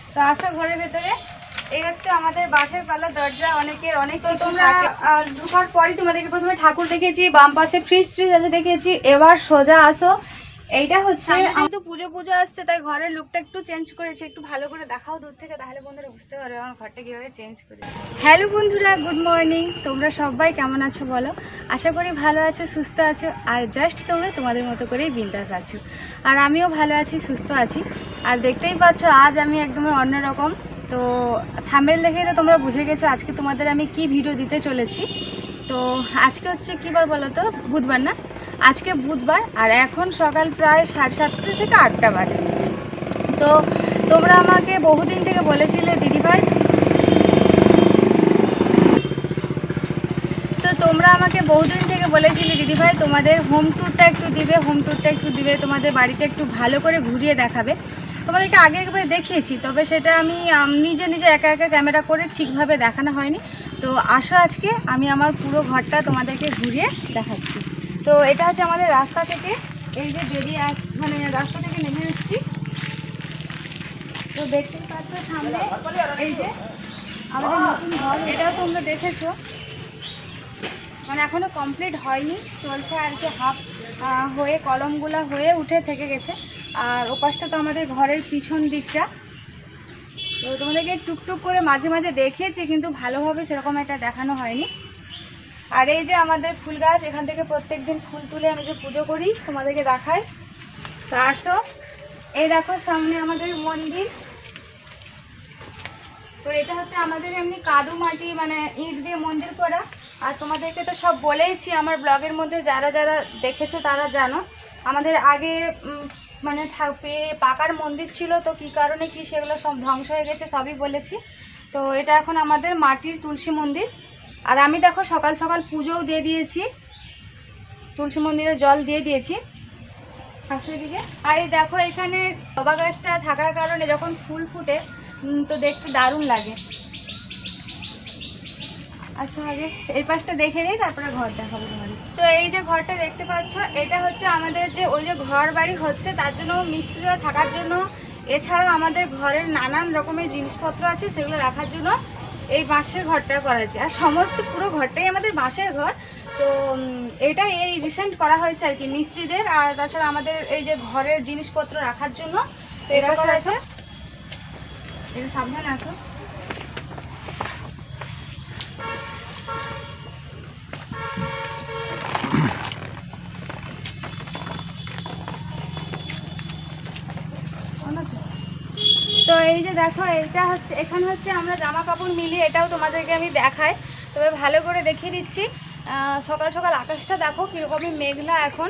তো আসো ঘরের ভেতরে। এই হচ্ছে আমাদের বাঁশের পাল্লা দরজা, অনেকের অনেক। তো তোমরা ঢোকার পরই তোমাদেরকে প্রথমে ঠাকুর দেখিয়েছি, বাম পাশে ফ্রিজ আছে দেখিয়েছি। এবার সোজা আসো, এইটা হচ্ছে যেহেতু পুজো আসছে তাই ঘরের লুকটা একটু চেঞ্জ করেছি। একটু ভালো করে দেখাও দূর থেকে, তাহলে বন্ধুরা বুঝতে পারবে আমার ঘরটা কীভাবে চেঞ্জ করেছি। হ্যালো বন্ধুরা, গুড মর্নিং। তোমরা সবাই কেমন আছো বলো? আশা করি ভালো আছো, সুস্থ আছো, আর জাস্ট তোমরা তোমাদের মতো করেই বিন্দাস আছো। আর আমিও ভালো আছি, সুস্থ আছি। আর দেখতেই পাচ্ছ আজ আমি একদমই অন্যরকম। তো থাম্বনেল দেখেই তো তোমরা বুঝে গেছো আজকে তোমাদের আমি কি ভিডিও দিতে চলেছি। তো আজকে হচ্ছে কী বার বলো তো? বুধবার না? আজকে বুধবার, আর এখন সকাল প্রায় 7:30 থেকে 8টা বাজে। তো তোমরা আমাকে বহুদিন থেকে বলেছিলে দিদিভাই, দিদিভাই তোমাদের হোম ট্যুরটা একটু দিবে, তোমাদের বাড়িটা একটু ভালো করে ঘুরিয়ে দেখাবে। তোমাদেরকে আগে একবার দেখিয়েছি, তবে সেটা আমি নিজে একা একা ক্যামেরা করে ঠিকভাবে দেখানো হয়নি। তো আসো আজকে আমি আমার পুরো ঘরটা তোমাদেরকে ঘুরিয়ে দেখাচ্ছি। তো এটা হচ্ছে আমাদের রাস্তা থেকে, এই যে বেরিয়ে মানে রাস্তা থেকে নেমে এসেছি। তো দেখতেই পাচ্ছ সামনে এই যে আমাদের নতুন ঘর, এটাও তোমরা দেখেছো। মানে এখনও কমপ্লিট হয়নি, চলছে আর কি, হাফ হয়ে কলমগুলো হয়ে উঠে থেকে গেছে। আর ওপাশটা তো আমাদের ঘরের পিছন দিকটা। তো তোমাদেরকে টুকটুক করে মাঝে মাঝে দেখিয়েছি, কিন্তু ভালোভাবে সেরকম একটা দেখানো হয়নি। আর এই যে আমাদের ফুল গাছ, এখান থেকে প্রত্যেক দিন ফুল তুলে আমি যে পুজো করি তোমাদেরকে দেখাই। তো আসো, এই দেখো সামনে আমাদের মন্দির। তো এটা হচ্ছে আমাদের এমনি কাদু মাটি মানে ইট দিয়ে মন্দির করা। আর তোমাদেরকে তো সব বলেইছি আমার ব্লগের মধ্যে, যারা যারা দেখেছো তারা জানো। আমাদের আগে মানে পাকার মন্দির ছিল, তো কী কারণে কি সেগুলো সব ধ্বংস হয়ে গেছে সবই বলেছি। তো এটা এখন আমাদের মাটির তুলসী মন্দির। আর আমি দেখো সকাল সকাল পুজোও দিয়ে দিয়েছি, তুলসী মন্দিরে জল দিয়ে দিয়েছি। আসলে দিকে আর এই দেখো এখানে জবা গাছটা থাকার কারণে যখন ফুল ফুটে তো দেখতে দারুণ লাগে। আচ্ছা আগে এই পাশটা দেখে নিই, তারপরে ঘর দেখাবো তোমাদের। তো এই যে ঘরটা দেখতে পাচ্ছ, এটা হচ্ছে আমাদের যে ওই যে ঘর বাড়ি হচ্ছে তার জন্য মিস্ত্রিরা থাকার জন্য, এছাড়াও আমাদের ঘরের নানান রকমের জিনিসপত্র আছে সেগুলো রাখার জন্য এই বাঁশের ঘরটা করা হয়েছে। আর সমস্ত পুরো ঘরটাই আমাদের বাঁশের ঘর। তো এটা এই রিসেন্ট করা হয়েছে আর কি মিস্ত্রিদের। আর তাছাড়া আমাদের এই যে ঘরের জিনিসপত্র রাখার জন্য তো এটা করা হয়েছে। এটা সাবধানে আসো। তো এই যে দেখো এটা হচ্ছে, এখানে হচ্ছে আমরা জামা কাপড় মিলিয়ে, এটাও তোমাদেরকে আমি দেখাই, তবে ভালো করে দেখিয়ে দিচ্ছি। সকাল সকাল আকাশটা দেখো কীরকমই মেঘলা এখন।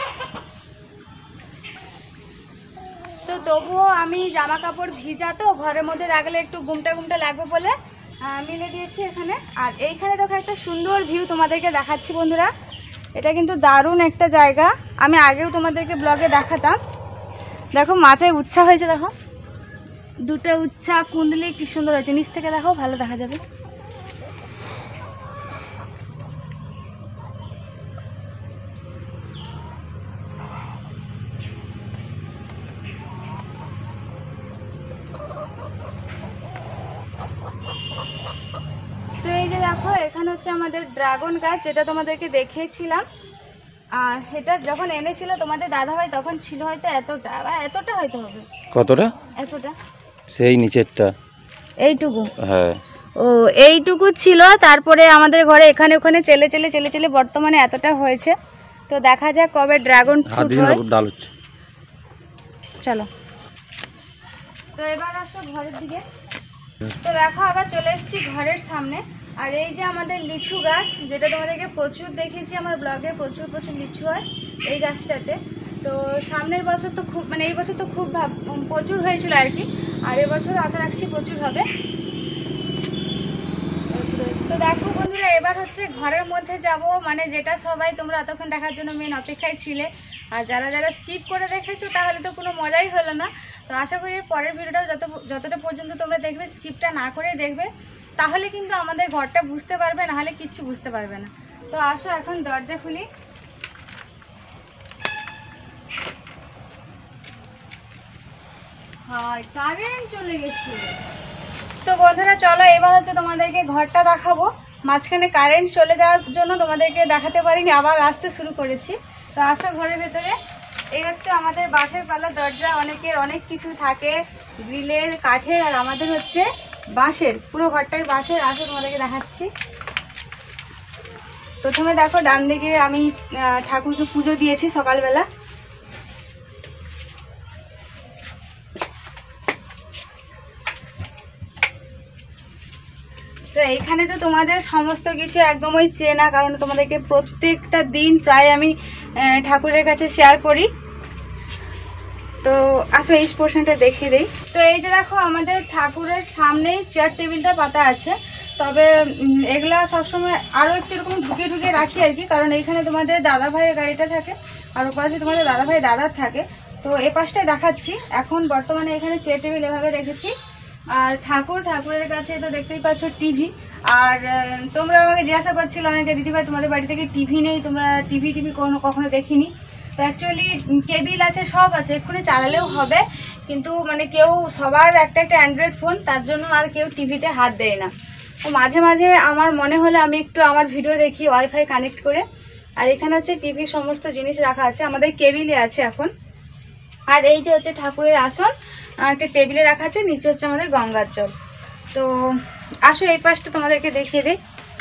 তো তবুও আমি জামা কাপড় ভিজা তো ঘরের মধ্যে রাখলে একটু গুমটা লাগবে বলে মিলে দিয়েছি এখানে। আর এইখানে দেখো একটা সুন্দর ভিউ তোমাদেরকে দেখাচ্ছি বন্ধুরা। এটা কিন্তু দারুণ একটা জায়গা, আমি আগেও তোমাদেরকে ব্লগে দেখাতাম। দেখো মাচায় উচ্ছা হয়েছে, দেখো দুটো উচ্ছা কুন্দলি কি সুন্দর হয়েছে, নিচ থেকে দেখো ভালো দেখা যাবে। তো এই যে দেখো এখানে হচ্ছে আমাদের ড্রাগন গাছ, যেটা তোমাদেরকে দেখিয়েছিলাম। আর এটা যখন এনেছিল তোমাদের দাদাভাই তখন ছিল হয়তো এতটা হয়তো হবে। কতটা? এতটা, সেই নিচেরটা এইটুকু। হ্যাঁ, ও এইটুকু ছিল। তারপরে আমাদের ঘরে এখানে ওখানে চেলে বর্তমানে এতটা হয়েছে। তো দেখা যাক কবে ড্রাগন ফ্রুট হয়। চলো তো এবার আসো ঘরের দিকে। তো দেখো আবার চলে এসেছি ঘরের সামনে। আর এই যে আমাদের লিচু গাছ, যেটা তোমাদেরকে প্রচুর দেখিয়েছি আমার ব্লগে, প্রচুর লিচু হয় এই গাছটাতে। তো সামনের বছর তো খুব মানে এই বছর তো খুব প্রচুর হয়েছিল আর কি। আর এবছর আশা রাখছি প্রচুর হবে। তো দেখো বন্ধুরা এবার হচ্ছে ঘরের মধ্যে যাব, মানে যেটা সবাই তোমরা এতক্ষণ দেখার জন্য মেন অপেক্ষায় ছিলে। আর যারা যারা স্কিপ করে দেখেছো তাহলে তো কোনো মজাই হলো না। তো আশা করি পরের ভিডিওটাও যতটা পর্যন্ত তোমরা দেখবে, স্কিপটা না করে দেখবে, তাহলে কিন্তু আমাদের ঘরটা বুঝতে পারবে, নাহলে কিচ্ছু বুঝতে পারবে না। তো আসো এখন দরজা খুলি। হায় কারেন্ট চলে গেছে। তো বন্ধুরা চলো এবার হচ্ছে তোমাদেরকে ঘরটা দেখাবো। মাঝখানে কারেন্ট চলে যাওয়ার জন্য তোমাদেরকে দেখাতে পারিনি, আবার আসতে শুরু করেছি। তো আসো ঘরের ভেতরে। এই হচ্ছে আমাদের বাঁশের পাল্লা দরজা, অনেকের অনেক কিছু থাকে, গ্রিলের, কাঠের, আর আমাদের হচ্ছে বাঁশের। পুরো ঘরটাই বাঁশের। আসো তোমাদেরকে দেখাচ্ছি। প্রথমে দেখো ডান দিকে আমি ঠাকুরকে পুজো দিয়েছি সকালবেলা। তো এইখানে তো তোমাদের সমস্ত কিছু একদমই চেনা, কারণ তোমাদেরকে প্রত্যেকটা দিন প্রায় আমি ঠাকুরের কাছে শেয়ার করি। তো আসো এই পোর্শনটা দেখে দিই। তো এই যে দেখো আমাদের ঠাকুরের সামনেই চেয়ার টেবিলটা পাতা আছে, তবে এগুলা সবসময় আরও একটু এরকম ঢুকে ঢুকে রাখি আর কি, কারণ এইখানে তোমাদের দাদা ভাইয়ের গাড়িটা থাকে আর ওপাশে তোমাদের দাদা ভাই দাদার থাকে। তো এ পাশটাই দেখাচ্ছি। এখন বর্তমানে এখানে চেয়ার টেবিল এভাবে রেখেছি। আর ঠাকুরের কাছে তো দেখতেই পাচ্ছ টিভি। আর তোমরা আমাকে জিজ্ঞাসা করছিল অনেকে, দিদিভাই তোমাদের বাড়ি থেকে টিভি নেই, তোমরা টিভি কখনো দেখিনি। তো অ্যাকচুয়ালি কেবিল আছে, সব আছে, এক্ষুনি চালালেও হবে, কিন্তু মানে কেউ সবার একটা একটা অ্যান্ড্রয়েড ফোন, তার জন্য আর কেউ টিভিতে হাত দেয় না। তো মাঝে মাঝে আমার মনে হলে আমি একটু আমার ভিডিও দেখি ওয়াইফাই কানেক্ট করে। আর এখানে হচ্ছে টিভির সমস্ত জিনিস রাখা আছে, আমাদের কেবিলে আছে এখন। আর এই যে হচ্ছে ঠাকুরের আসন, একটা টেবিলে রাখা আছে, নিচে হচ্ছে আমাদের গঙ্গার জল। তো আসো এই পাশটা তোমাদেরকে দেখিয়ে দিই।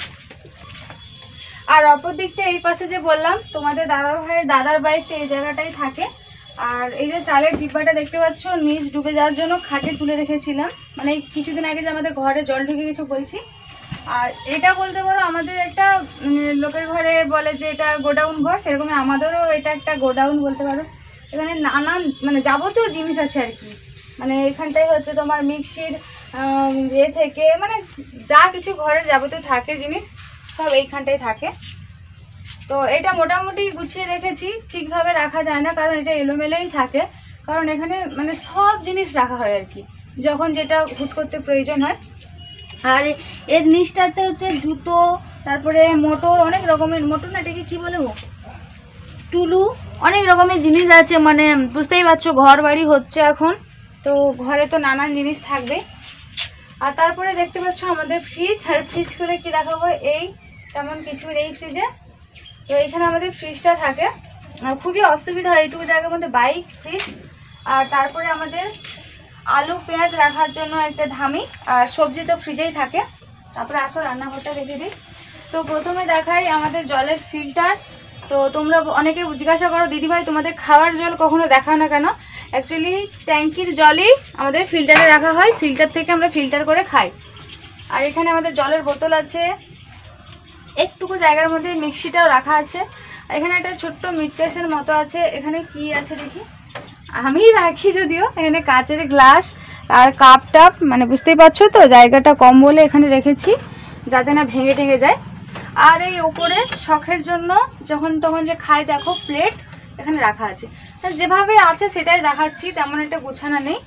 আর অপর দিকটা এই পাশে যে বললাম তোমাদের দাদা ভাইয়ের দাদার বাড়িতে এই জায়গাটাই থাকে। আর এই যে চালের ডিব্বাটা দেখতে পাচ্ছ, নিচ ডুবে যাওয়ার জন্য খাটে তুলে রেখেছিলাম, মানে কিছুদিন আগে যে আমাদের ঘরে জল ঢুকে গেছে বলছি। আর এটা বলতে পারো আমাদের একটা লোকের ঘরে বলে যে এটা গোডাউন ঘর, সেরকমই আমাদেরও এটা একটা গোডাউন বলতে পারো। এখানে নানান মানে যাবতীয় জিনিস আছে আর কি। মানে এখানটায় হচ্ছে তোমার মিক্সির থেকে মানে যা কিছু ঘরের যাবতীয় থাকে জিনিস সব এইখানটায় থাকে। তো এটা মোটামুটি গুছিয়ে রেখেছি, ঠিকভাবে রাখা যায় না কারণ এটা এলোমেলোই থাকে, কারণ এখানে মানে সব জিনিস রাখা হয় আর কি, যখন যেটা হুট করতে প্রয়োজন হয়। আর এর নিচটাতে হচ্ছে জুতো, তারপরে মোটর, অনেক রকমের মোটর না এটাকে কী বলে, টুলু, অনেক রকমের জিনিস আছে। মানে বুঝতেই পারছো ঘর বাড়ি হচ্ছে এখন, তো ঘরে তো নানান জিনিস থাকবে। আর তারপরে দেখতে পাচ্ছ আমাদের ফ্রিজ। আর ফ্রিজ খুলে কি দেখাবো, এই তেমন কিছু নেই ফ্রিজে। তো এইখানে আমাদের ফ্রিজটা থাকে, খুবই অসুবিধা হয় এইটুকু জায়গার মধ্যে বাইক, ফ্রিজ। আর তারপরে আমাদের আলু পেঁয়াজ রাখার জন্য একটা ধামি, আর সবজি তো ফ্রিজেই থাকে। তারপরে আসো রান্নাঘরটা দেখে দিই। তো প্রথমে দেখাই আমাদের জলের ফিল্টার। তো তোমরা অনেকে জিজ্ঞাসা করো দিদিভাই তোমাদের খাওয়ার জল কখনো দেখাও না কেন। অ্যাকচুয়ালি ট্যাঙ্কির জলই আমাদের ফিল্টারে রাখা হয়, ফিল্টার থেকে আমরা ফিল্টার করে খাই। আর এখানে আমাদের জলের বোতল আছে, একটুকু জায়গার মধ্যে মিক্সিটাও রাখা আছে। এখানে একটা ছোট্ট মিটকেসের মতো আছে, এখানে কি আছে দেখি, আমি রাখি যদিও। এখানে কাচের গ্লাস আর কাপ টাপ, মানে বুঝতেই পারছো তো জায়গাটা কম বলে এখানে রেখেছি যাতে না ভেঙে টেঙে যায়। আর এই উপরে শখের জন্য যখন তখন যে খাই দেখো প্লেট এখানে রাখা আছে, যেভাবে আছে সেটাই দেখাচ্ছি, তেমন একটা গোছানো নেই।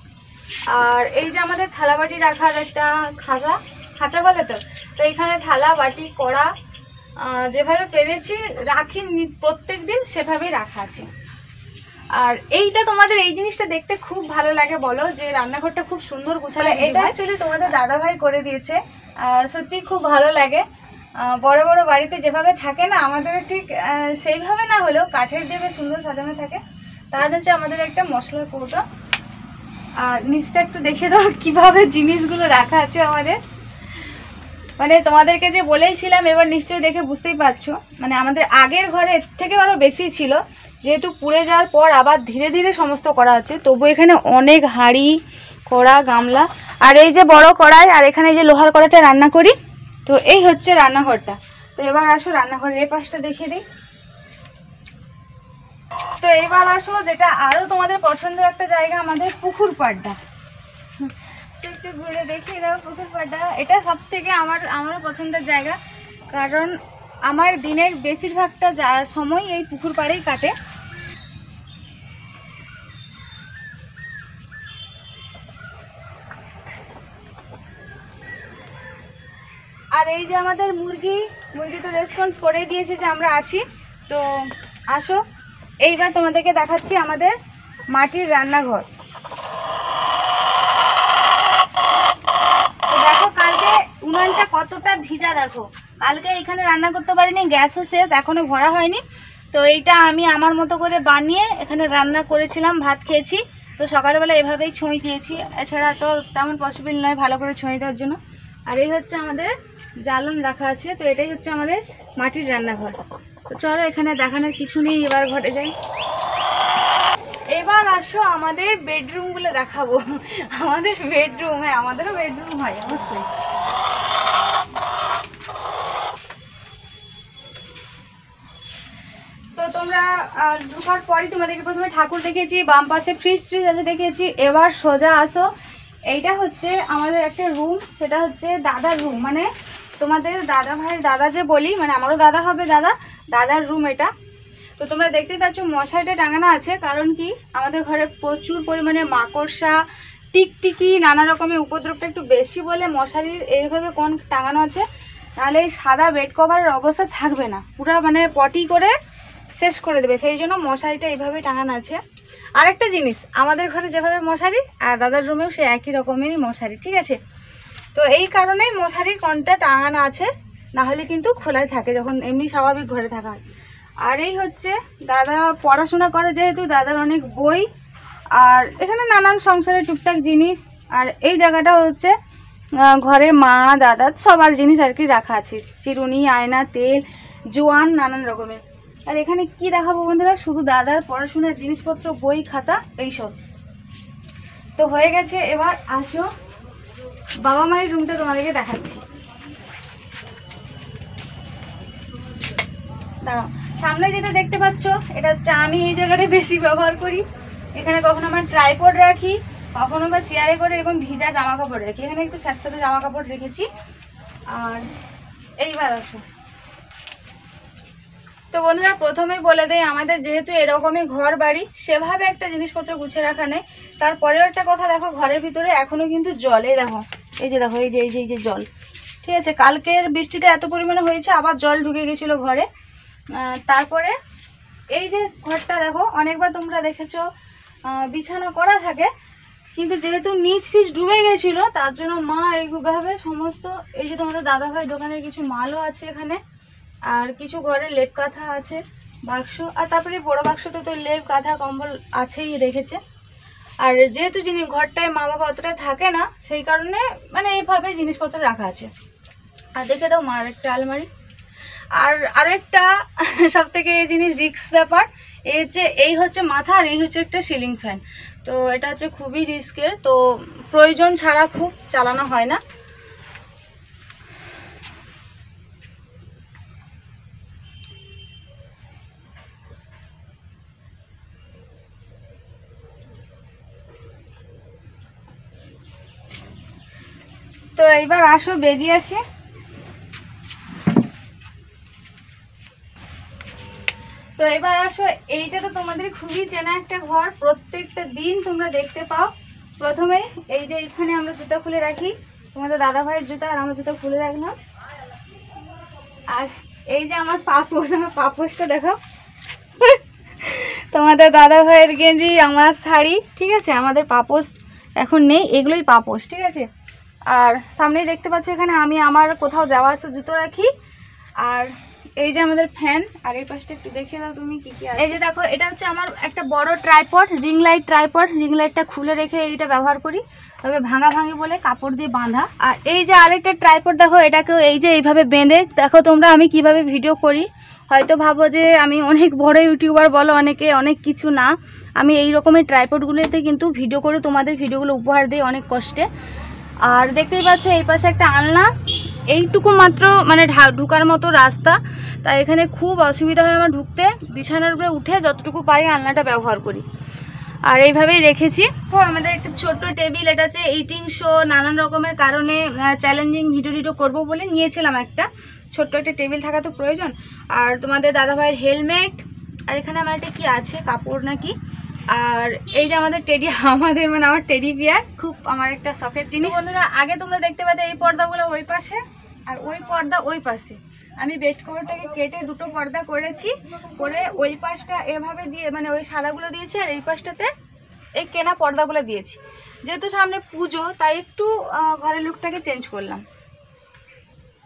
আর এই যে আমাদের থালা বাটি রাখার একটা খাঁচা বলে তো এখানে থালা বাটি কড়া যেভাবে পেরেছি রাখি প্রত্যেক দিন সেভাবেই রাখা আছে। আর এইটা তোমাদের এই জিনিসটা দেখতে খুব ভালো লাগে বলো, যে রান্নাঘরটা খুব সুন্দর গোছানো। এটা অ্যাকচুয়ালি তোমাদের দাদাভাই করে দিয়েছে, সত্যি খুব ভালো লাগে। বড় বড় বাড়িতে যেভাবে থাকে না, আমাদের ঠিক সেইভাবে না হলেও কাঠের দিয়ে বেশ সুন্দর সাজানো থাকে। তার হচ্ছে আমাদের একটা মশলার কৌটো। আর নিচটা একটু দেখে দাও কিভাবে জিনিসগুলো রাখা আছে আমাদের। মানে তোমাদেরকে যে বলেইছিলাম, এবার নিশ্চয়ই দেখে বুঝতেই পারছো, মানে আমাদের আগের ঘরে এর থেকে আরও বেশি ছিল, যেহেতু পুড়ে যাওয়ার পর আবার ধীরে ধীরে সমস্ত করা হচ্ছে। তবু এখানে অনেক হাঁড়ি, কড়া, গামলা, আর এই যে বড় কড়াই, আর এখানে যে লোহার কড়াইটা রান্না করি। তো এই হচ্ছে রান্নাঘরটা। তো এবার আসো রান্নাঘরের এই পাশটা দেখিয়ে দিই। তো এবার আসো যেটা আরও তোমাদের পছন্দের একটা জায়গা, আমাদের পুকুর পাড়টা। একটু ঘুরে দেখিয়ে দাও পুকুর পাড়টা। এটা সব থেকে আমারও পছন্দের জায়গা, কারণ আমার দিনের বেশিরভাগটা সময় এই পুকুর পাড়েই কাটে। আর এই যে আমাদের মুরগি তো রেসপন্স করে দিয়েছে যে আমরা আছি। তো আসো এইবার তোমাদেরকে দেখাচ্ছি আমাদের মাটির রান্নাঘর। কতটা ভিজা দেখো। কালকে এখানে রান্না করতে পারিনি, গ্যাসও শেষ, এখনো ভরা হয়নি। তো এইটা আমি আমার মতো করে বানিয়ে এখানে রান্না করেছিলাম, ভাত খেয়েছি। তো সকালবেলা এভাবেই ছুঁই দিয়েছি, এছাড়া তো তেমন পসিবল নয় ভালো করে ছুঁই দেওয়ার জন্য। আর এই হচ্ছে আমাদের জ্বালন রাখা আছে। তো এটাই হচ্ছে আমাদের মাটির রান্নাঘর। তো চলো, এখানে দেখানোর কিছু নেই, এবার ঘটে যাই। এবার আসো আমাদের বেডরুমগুলো দেখাবো। আমাদের বেডরুম, হ্যাঁ আমাদেরও বেডরুম হয় অবশ্যই। তো তোমরা ঢোকার পরই তোমাদেরকে প্রথমে ঠাকুর দেখেছি, বাম পাশে ফ্রিজ ট্রিজ আছে দেখেছি। এবার সোজা আসো, এইটা হচ্ছে আমাদের একটা রুম, সেটা হচ্ছে দাদার রুম, মানে তোমাদের দাদা ভাইয়ের দাদা যে বলি, মানে আমারও দাদা হবে, দাদার রুম এটা। তো তোমরা দেখতেই পাচ্ছ মশারিটা টাঙানো আছে, কারণ কি আমাদের ঘরে প্রচুর পরিমাণে মাকড়সা, টিকটিকি, নানা রকমের উপদ্রবটা একটু বেশি বলে মশারির এইভাবে কোন টাঙানো আছে, নাহলে এই সাদা বেড কভারের অবস্থা থাকবে না, পুরো মানে পটি করে শেষ করে দেবে। সেই জন্য মশারিটা এইভাবে টাঙানো আছে। আরেকটা জিনিস, আমাদের ঘরে যেভাবে মশারি, আর দাদার রুমেও সে একই রকমেরই মশারি, ঠিক আছে। তো এই কারণেই মশারির কোনটা টাঙানো আছে, নাহলে কিন্তু খোলাই থাকে যখন এমনি স্বাভাবিক ঘরে থাকা হয়। আর এই হচ্ছে দাদা পড়াশোনা করে, যেহেতু দাদার অনেক বই, আর এখানে নানান সংসারের টুকটাক জিনিস। আর এই জায়গাটা হচ্ছে ঘরে মা দাদা সবার জিনিস আর কি রাখা আছে, চিরুনি, আয়না, তেল, জোয়ান, নানান রকমের। আর এখানে কি দেখাবো বন্ধুরা, শুধু দাদার পড়াশোনার জিনিসপত্র, বই, খাতা, এইসব। তো হয়ে গেছে, এবার আসো বাবা মায়ের রুমটা তোমাদেরকে দেখাচ্ছি। দাঁড়াও, সামনে যেটা দেখতে পাচ্ছ এটা হচ্ছে আমি এই জায়গাটা বেশি ব্যবহার করি। এখানে কখনো আমার ট্রাইপড রাখি, কখনো বা চেয়ারে করে এরকম ভিজা জামা কাপড় রাখি। এখানে একটু স্যাঁতস্যাঁতে জামা কাপড় রেখেছি। আর এইবার আসো, তো বন্ধুরা প্রথমেই বলে দেয়, আমাদের যেহেতু এরকমই ঘর বাড়ি, সেভাবে একটা জিনিসপত্র গুছিয়ে রাখা নেই। তারপরেও একটা কথা দেখো, ঘরের ভিতরে এখনো কিন্তু জল, এই দেখো, এই যে দেখো, এই যে জল, ঠিক আছে। কালকের বৃষ্টিটা এত পরিমাণে হয়েছে, আবার জল ঢুকে গেছিলো ঘরে। তারপরে এই যে ঘরটা দেখো, অনেকবার তোমরা দেখেছো বিছানা করা থাকে, কিন্তু যেহেতু নিচ ফিচ ডুবে গেছিলো, তার জন্য মা এইভাবে সমস্ত, এই যে তোমাদের দাদাভাই দোকানের কিছু মালও আছে এখানে, আর কিছু ঘরে লেপ কাঁথা আছে, বাক্স, আর তারপরে বড় বাক্সতে তো লেপ কাঁথা কম্বল আছেই রেখেছে। আর যেহেতু ঘরটায় মা বাবা অতটা থাকে না, সেই কারণে মানে এইভাবে জিনিসপত্র রাখা আছে। আর দেখে দাও মার একটা আলমারি। আর আরেকটা সব থেকে এই জিনিস রিস্ক ব্যাপার, এই হচ্ছে মাথা, আর এই হচ্ছে একটা সিলিং ফ্যান। তো এটা হচ্ছে খুবই রিস্কের, তো প্রয়োজন ছাড়া খুব চালানো হয় না। তো এইবার আসো বেরিয়ে আসি। তো এবার আসো, এইটা তো তোমাদের খুবই চেনা একটা ঘর, প্রত্যেকটা দিন তোমরা দেখতে পাও। প্রথমেই এই যে এখানে আমরা জুতা খুলে রাখি, তোমাদের দাদা ভাইয়ের জুতা আর আমার জুতা খুলে রাখলাম। আর এই যে আমার পাপোশ, আমার পাপোশটা দেখো, তোমাদের দাদা ভাইয়ের গেঞ্জি, আমার শাড়ি, ঠিক আছে। আমাদের পাপোশ এখন নেই, এগুলোই পাপোশ, ঠিক আছে। আর সামনেই দেখতে পাচ্ছ এখানে আমি আমার কোথাও যাওয়ার আসতে জুতো রাখি। আর এই যে আমাদের ফ্যান, আর এই পাশটা একটু দেখিয়ে দাও তুমি কি কি আছে। এই যে দেখো, এটা হচ্ছে আমার একটা বড় ট্রাইপড, রিং লাইটটা খুলে রেখে এইটা ব্যবহার করি, তবে ভাঙা বলে কাপড় দিয়ে বাঁধা। আর এই যে আরেকটা ট্রাইপড দেখো, এটাকেও এই যে এইভাবে বেঁধে, দেখো তোমরা আমি কিভাবে ভিডিও করি। হয়তো ভাবো যে আমি অনেক বড় ইউটিউবার বলো অনেকে, অনেক কিছু না, আমি এই রকমের ট্রাইপডগুলোতে কিন্তু ভিডিও করে তোমাদের ভিডিওগুলো উপহার দিই অনেক কষ্টে। আর দেখতেই পাচ্ছ এই পাশে একটা আলনা, এইটুকু মাত্র মানে ঢুকার মতো রাস্তা, তাই এখানে খুব অসুবিধা হয় আমার ঢুকতে। বিছানার উপরে উঠে যতটুকু পারি আলনাটা ব্যবহার করি, আর এইভাবেই রেখেছি। তো আমাদের একটা ছোট্ট টেবিল, এটা হচ্ছে ইটিং শো, নানান রকমের কারণে চ্যালেঞ্জিং ভিডিও করব বলে নিয়েছিলাম একটা ছোট্ট একটা টেবিল থাকা তো প্রয়োজন। আর তোমাদের দাদাভাইয়ের হেলমেট, আর এখানে আমার একটা কি আছে কাপড় নাকি। আর এই যে আমাদের আমার টেডি বিয়ার, খুব আমার একটা শখের জিনিস। বন্ধুরা আগে তোমরা দেখতে পাবে এই পর্দাগুলো ওই পাশে, আর ওই পর্দা ওই পাশে। আমি বেড কভারটাকে কেটে দুটো পর্দা করেছি, করে ওই পাশটা এভাবে দিয়ে মানে ওই সাদাগুলো দিয়েছি, আর এই পাশটাতে এই কেনা পর্দাগুলো দিয়েছি। যেহেতু সামনে পুজো, তাই একটু ঘরের লুকটাকে চেঞ্জ করলাম।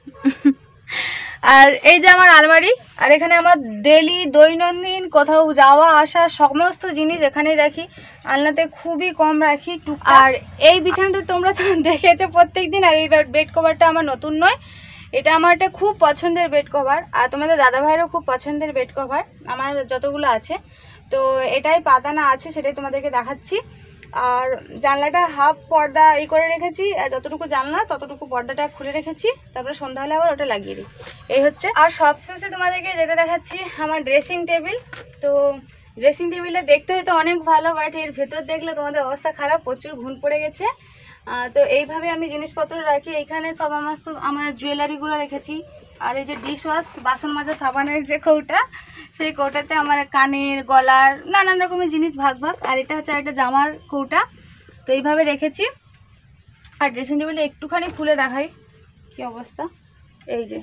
আর এই যে আমার আলমারি, আর এখানে আমার ডেলি দৈনন্দিন কোথাও যাওয়া আসা সমস্ত জিনিস এখানেই রাখি। আলনাতে খুবই কম রাখি আর এই বিছানাটা তোমরা তো দেখেছো প্রত্যেকদিন। আর এই বেড কভারটা আমার নতুন নয়, এটা আমার একটা খুব পছন্দের বেড কভার, আর তোমাদের দাদা ভাইয়েরও খুব পছন্দের বেড কভার আমার যতগুলো আছে। তো এটাই পাতানা আছে, সেটাই তোমাদেরকে দেখাচ্ছি। আর জানলাটা হাফ পর্দা এই করে রেখেছি, যতটুকু জানলা ততটুকু পর্দাটা খুলে রেখেছি, তারপরে সন্ধ্যা হলে আবার ওটা লাগিয়ে দিই, এই হচ্ছে। আর সবশেষে তোমাদেরকে যেটা দেখাচ্ছি আমার ড্রেসিং টেবিল। তো ড্রেসিং টেবিলটা দেখতে হয়তো অনেক ভালো, বাট এর ভেতর দেখলে তোমাদের অবস্থা খারাপ, প্রচুর ঘুণ পড়ে গেছে। তো এইভাবে আমি জিনিসপত্র রাখি। এইখানে সব আমার জুয়েলারিগুলো রেখেছি। আর এই যে ডিশ ওয়াশ বাসন মাজা সাবানের যে কৌটা, সেই কৌটাতে আমার কানের গলার নানান রকমের জিনিস ভাগ ভাগ। আর এটা হচ্ছে একটা জামার কৌটা, তো এইভাবে রেখেছি। আর ড্রেসিং টেবিলটা একটুখানি খুলে দেখাই কি অবস্থা, এই যে।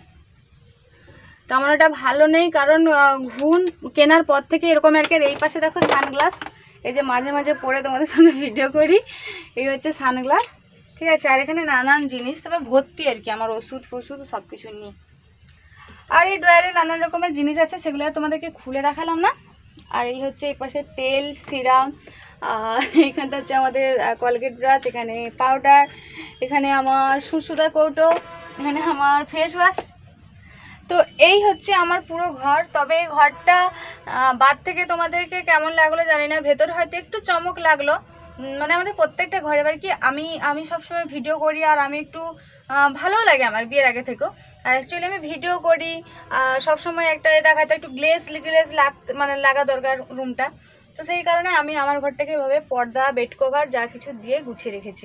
তো আমার ওটা ভালো নেই, কারণ ঘুণ কেনার পর থেকে এরকম আর কি। এই পাশে দেখো সানগ্লাস, এই যে মাঝে মাঝে পরে তোমাদের সঙ্গে ভিডিও করি, এই হচ্ছে সানগ্লাস, ঠিক আছে। আর এখানে নানান জিনিস, তবে ভর্তি আর কি আমার ওষুধ ফষুধ সব কিছু নিয়ে। আর এই ড্রয়ারে নানান রকমের জিনিস আছে, সেগুলো আর তোমাদেরকে খুলে দেখালাম না। আর এই হচ্ছে এই পাশে তেল, সিরাম, আর এইখানটা হচ্ছে আমাদের কলগেট ব্রাশ, এখানে পাউডার, এখানে আমার সুরসুদা কৌটো, এখানে আমার ফেস ওয়াশ। তো এই হচ্ছে আমার পুরো ঘর। তবে এই ঘরটা বাদ থেকে তোমাদেরকে কেমন লাগলো জানি না, ভেতর হয়তো একটু চমক লাগলো। মানে আমাদের প্রত্যেকটা ঘরে বাড়ি কি আমি সবসময় ভিডিও করি, আর আমি একটু ভালো লাগে আমার বিয়ের আগে থেকেও। আর অ্যাকচুয়ালি আমি ভিডিও করি সবসময় একটা দেখাতে একটু গ্লেজ মানে লাগা দরকার রুমটা। তো সেই কারণে আমি আমার ঘরটাকে এভাবে পর্দা বেড কভার যা কিছু দিয়ে গুছিয়ে রেখেছি।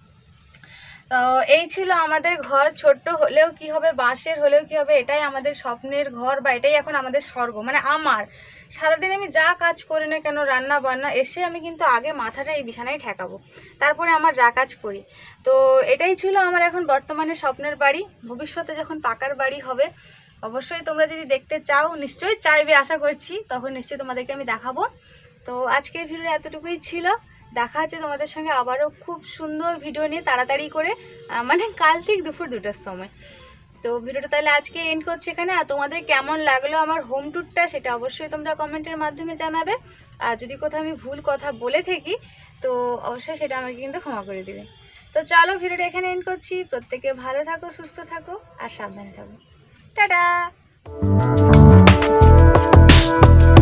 তো এই ছিল আমাদের ঘর, ছোট্ট হলেও কি হবে, বাঁশের হলেও কি হবে, এটাই আমাদের স্বপ্নের ঘর, বা এটাই এখন আমাদের স্বর্গ। মানে আমার সারাদিন আমি যা কাজ করি না কেন, রান্না বান্না, এসে আমি কিন্তু আগে মাথাটা এই বিছানায় ঠেকাবো, তারপরে আমার যা কাজ করি। তো এটাই ছিল আমার এখন বর্তমানে স্বপ্নের বাড়ি। ভবিষ্যতে যখন পাকার বাড়ি হবে, অবশ্যই তোমরা যদি দেখতে চাও, নিশ্চয়ই চাইবে আশা করছি, তখন নিশ্চয়ই তোমাদেরকে আমি দেখাবো। তো আজকের ভিডিও এতটুকুই ছিল। দেখা হচ্ছে তোমাদের সঙ্গে আবারও খুব সুন্দর ভিডিও নিয়ে, তাড়াতাড়ি করে, মানে কাল ঠিক দুপুর 2টার সময়। তো ভিডিওটা তাহলে আজকে এন্ড করছি এখানে। আর তোমাদের কেমন লাগলো আমার হোম ট্যুরটা, সেটা অবশ্যই তোমরা কমেন্টের মাধ্যমে জানাবে। আর যদি কোথাও আমি ভুল কথা বলে থাকি, তো অবশ্যই সেটা আমাকে কিন্তু ক্ষমা করে দিবে। তো চলো ভিডিওটা এখানে এন্ড করছি। প্রত্যেকে ভালো থাকো, সুস্থ থাকো, আর সাবধানে থাকো। টাটা।